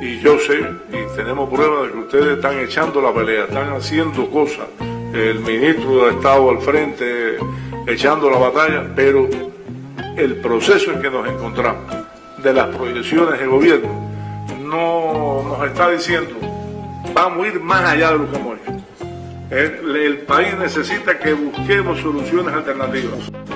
y yo sé, y tenemos pruebas de que ustedes están echando la pelea, están haciendo cosas, el ministro de Estado al frente, echando la batalla, pero el proceso en que nos encontramos, de las proyecciones del gobierno, no nos está diciendo, vamos a ir más allá de lo que hemos hecho. El país necesita que busquemos soluciones alternativas.